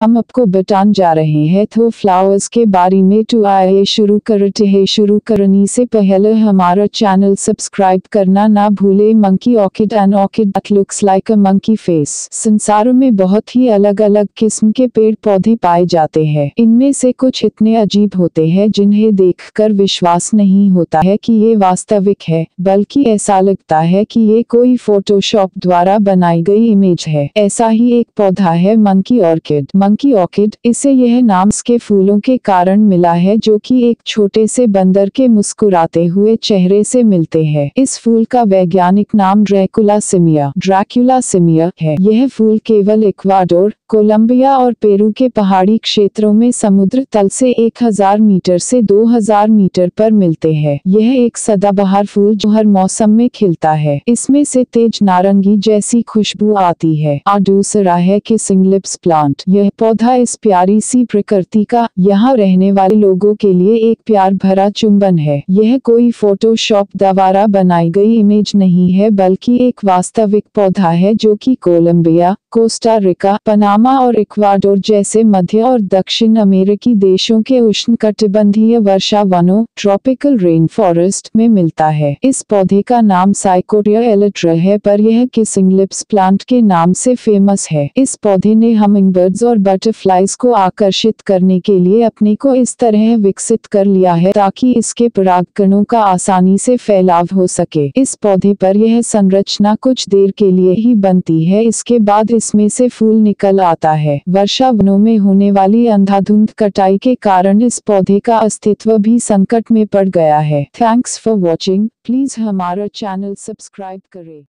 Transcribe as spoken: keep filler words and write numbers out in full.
हम आपको बताने जा रहे हैं तो फ्लावर्स के बारे में। तो आइए शुरू करते हैं। शुरू करने से पहले हमारा चैनल सब्सक्राइब करना ना भूले। Monkey orchid and orchid that looks like a monkey face. संसार में बहुत ही अलग अलग किस्म के पेड़ पौधे पाए जाते हैं। इनमें से कुछ इतने अजीब होते हैं जिन्हें देखकर विश्वास नहीं होता है कि ये वास्तविक है, बल्कि ऐसा लगता है कि ये कोई फोटोशॉप द्वारा बनाई गई इमेज है। ऐसा ही एक पौधा है मंकी ऑर्किड। मंकी ऑर्किड, इसे यह नाम इसके फूलों के कारण मिला है जो कि एक छोटे से बंदर के मुस्कुराते हुए चेहरे से मिलते हैं। इस फूल का वैज्ञानिक नाम ड्रैकुला सिमिया ड्रैकुला सिमिया है। यह फूल केवल इक्वाडोर, कोलंबिया और पेरू के पहाड़ी क्षेत्रों में समुद्र तल से एक हज़ार मीटर से दो हज़ार मीटर पर मिलते हैं। यह एक सदाबहार फूल जो हर मौसम में खिलता है। इसमें से तेज नारंगी जैसी खुशबू आती है। और दूसरा है किसिंग लिप्स प्लांट। यह पौधा इस प्यारी सी प्रकृति का यहाँ रहने वाले लोगों के लिए एक प्यार भरा चुंबन है। यह कोई फोटोशॉप द्वारा बनाई गई इमेज नहीं है, बल्कि एक वास्तविक पौधा है जो कि कोलंबिया, कोस्टा रिका, पनामा और इक्वाडोर जैसे मध्य और दक्षिण अमेरिकी देशों के उष्णकटिबंधीय वर्षा वनों ट्रॉपिकल रेन फॉरेस्ट में मिलता है। इस पौधे का नाम साइकोरिया एलिट्रा है, पर यह किसिंग लिप्स प्लांट के नाम से फेमस है। इस पौधे ने हमिंगबर्ड्स और बटरफ्लाइज को आकर्षित करने के लिए अपने को इस तरह विकसित कर लिया है ताकि इसके परागकणों का आसानी से फैलाव हो सके। इस पौधे पर यह संरचना कुछ देर के लिए ही बनती है, इसके बाद इसमें से फूल निकल आता है। वर्षा वनों में होने वाली अंधाधुंध कटाई के कारण इस पौधे का अस्तित्व भी संकट में पड़ गया है। Thanks for watching. प्लीज हमारा चैनल सब्सक्राइब करें।